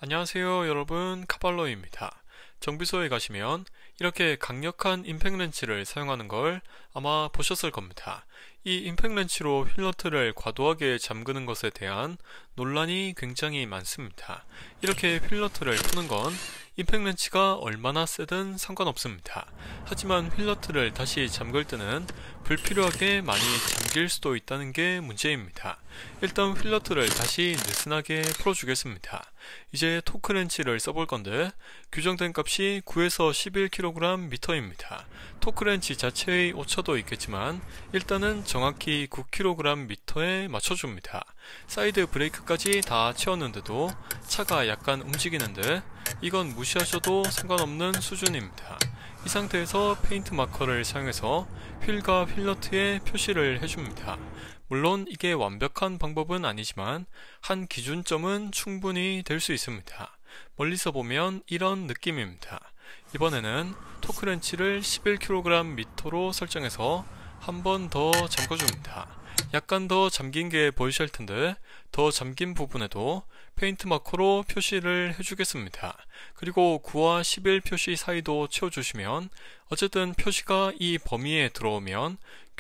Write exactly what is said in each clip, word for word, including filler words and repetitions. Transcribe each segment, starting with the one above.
안녕하세요 여러분, 카발로입니다. 정비소에 가시면 이렇게 강력한 임팩 렌치를 사용하는 걸 아마 보셨을 겁니다. 이 임팩 렌치로 휠너트를 과도하게 잠그는 것에 대한 논란이 굉장히 많습니다. 이렇게 휠너트를 푸는 건 임팩 렌치가 얼마나 세든 상관없습니다. 하지만 휠너트를 다시 잠글 때는 불필요하게 많이 잠길 수도 있다는 게 문제입니다. 일단 휠너트를 다시 느슨하게 풀어주겠습니다. 이제 토크 렌치를 써볼 건데 규정된 값이 구에서 십일 킬로그램 미터입니다. 토크 렌치 자체의 오차도 있겠지만 일단은 정확히 구 킬로그램 미터에 맞춰줍니다. 사이드 브레이크까지 다 채웠는데도 차가 약간 움직이는데 이건 무시하셔도 상관없는 수준입니다. 이 상태에서 페인트 마커를 사용해서 휠과 휠너트에 표시를 해줍니다. 물론 이게 완벽한 방법은 아니지만 한 기준점은 충분히 될 수 있습니다. 멀리서 보면 이런 느낌입니다. 이번에는 토크 렌치를 십일 킬로그램 미터로 설정해서 한 번 더 잠궈줍니다. 약간 더 잠긴 게 보이실 텐데 더 잠긴 부분에도 페인트 마커로 표시를 해주겠습니다. 그리고 구와 십일 표시 사이도 채워주시면 어쨌든 표시가 이 범위에 들어오면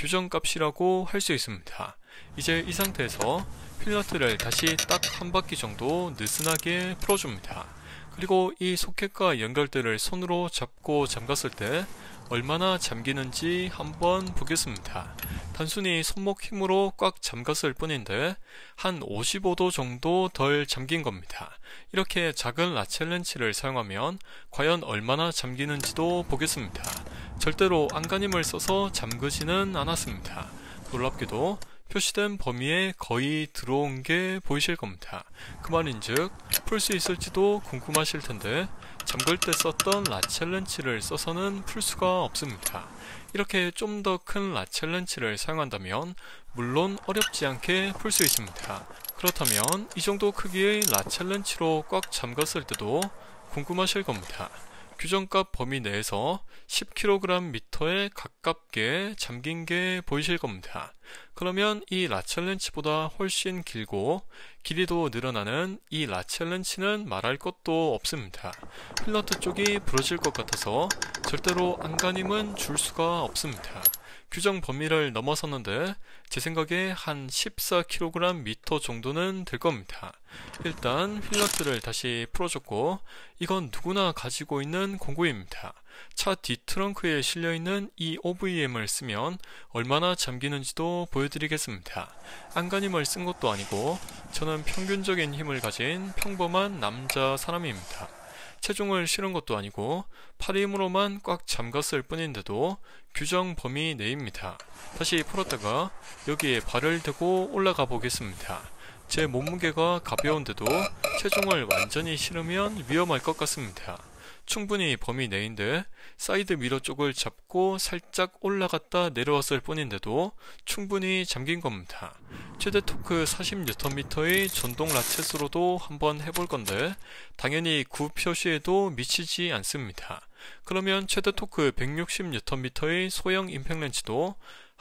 규정값이라고 할 수 있습니다. 이제 이 상태에서 휠너트를 다시 딱 한 바퀴 정도 느슨하게 풀어줍니다. 그리고 이 소켓과 연결대를 손으로 잡고 잠갔을 때 얼마나 잠기는지 한번 보겠습니다. 단순히 손목 힘으로 꽉 잠갔을 뿐인데 한 오십오 도 정도 덜 잠긴 겁니다. 이렇게 작은 라첼 렌치를 사용하면 과연 얼마나 잠기는지도 보겠습니다. 절대로 안간힘을 써서 잠그지는 않았습니다. 놀랍게도 표시된 범위에 거의 들어온 게 보이실 겁니다. 그 말인즉 풀 수 있을지도 궁금하실 텐데 잠글 때 썼던 라첼 렌치를 써서는 풀 수가 없습니다. 이렇게 좀 더 큰 라첼 렌치를 사용한다면 물론 어렵지 않게 풀 수 있습니다. 그렇다면 이 정도 크기의 라첼 렌치로 꽉 잠갔을 때도 궁금하실 겁니다. 규정값 범위 내에서 십 킬로그램 미터에 가깝게 잠긴 게 보이실 겁니다. 그러면 이 라첼 렌치보다 훨씬 길고 길이도 늘어나는 이 라첼 렌치는 말할 것도 없습니다. 휠너트 쪽이 부러질 것 같아서 절대로 안간힘은 줄 수가 없습니다. 규정 범위를 넘어섰는데 제 생각에 한 십사 킬로그램 미터 정도는 될 겁니다. 일단 휠너트를 다시 풀어줬고 이건 누구나 가지고 있는 공구입니다. 차 뒷트렁크에 실려있는 이 오브이엠을 쓰면 얼마나 잠기는지도 보여드리겠습니다. 안간힘을 쓴 것도 아니고 저는 평균적인 힘을 가진 평범한 남자 사람입니다. 체중을 실은 것도 아니고 팔 힘으로만 꽉 잠갔을 뿐인데도 규정 범위 내입니다. 다시 풀었다가 여기에 발을 대고 올라가 보겠습니다. 제 몸무게가 가벼운데도 체중을 완전히 실으면 위험할 것 같습니다. 충분히 범위 내인데 사이드 미러 쪽을 잡고 살짝 올라갔다 내려왔을 뿐인데도 충분히 잠긴 겁니다. 최대 토크 사십 뉴턴 미터의 전동 라쳇으로도 한번 해볼 건데 당연히 구 표시에도 미치지 않습니다. 그러면 최대 토크 백육십 뉴턴 미터의 소형 임팩 렌치도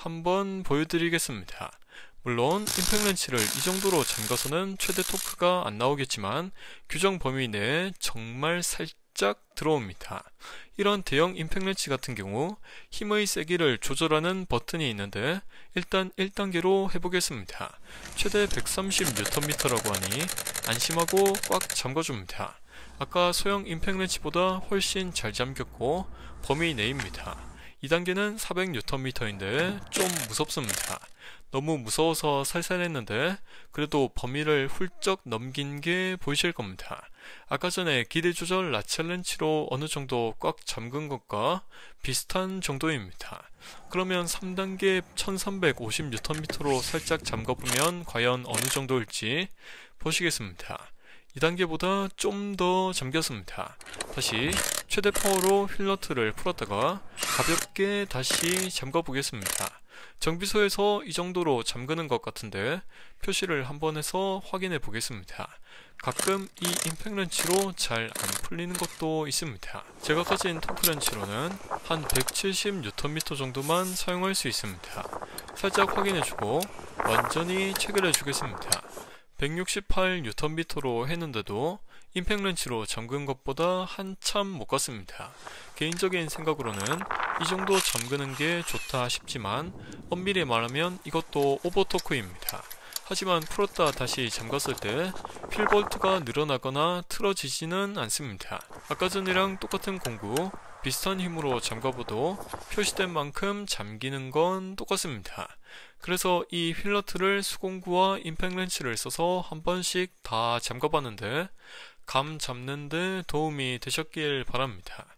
한번 보여드리겠습니다. 물론 임팩 렌치를 이 정도로 잠가서는 최대 토크가 안 나오겠지만 규정 범위 내에 정말 살짝 짝 들어옵니다. 이런 대형 임팩 렌치 같은 경우 힘의 세기를 조절하는 버튼이 있는데 일단 일 단계로 해보겠습니다. 최대 백삼십 뉴턴 미터라고 하니 안심하고 꽉 잠궈줍니다. 아까 소형 임팩 렌치보다 훨씬 잘 잠겼고 범위 내입니다. 이 단계는 사백 뉴턴 미터인데 좀 무섭습니다. 너무 무서워서 살살 했는데 그래도 범위를 훌쩍 넘긴 게 보이실 겁니다. 아까 전에 길이 조절 라첼 렌치로 어느 정도 꽉 잠근 것과 비슷한 정도입니다. 그러면 삼 단계 천삼백오십 뉴턴 미터로 살짝 잠가보면 과연 어느 정도일지 보시겠습니다. 이 단계보다 좀 더 잠겼습니다. 다시 최대 파워로 휠너트를 풀었다가 가볍게 다시 잠가 보겠습니다. 정비소에서 이 정도로 잠그는 것 같은데 표시를 한번 해서 확인해 보겠습니다. 가끔 이 임팩 렌치로 잘 안 풀리는 것도 있습니다. 제가 가진 토크 렌치로는 한 백칠십 뉴턴 미터 정도만 사용할 수 있습니다. 살짝 확인해주고 완전히 체결해 주겠습니다. 백육십팔 뉴턴 미터로 했는데도 임팩렌치로 잠근 것보다 한참 못 갔습니다. 개인적인 생각으로는 이 정도 잠그는 게 좋다 싶지만 엄밀히 말하면 이것도 오버토크입니다. 하지만 풀었다 다시 잠갔을 때 필볼트가 늘어나거나 틀어지지는 않습니다. 아까 전이랑 똑같은 공구, 비슷한 힘으로 잠가봐도 표시된 만큼 잠기는 건 똑같습니다. 그래서 이 휠너트를 수공구와 임팩렌치를 써서 한 번씩 다 잠가봤는데 감 잡는 데 도움이 되셨길 바랍니다.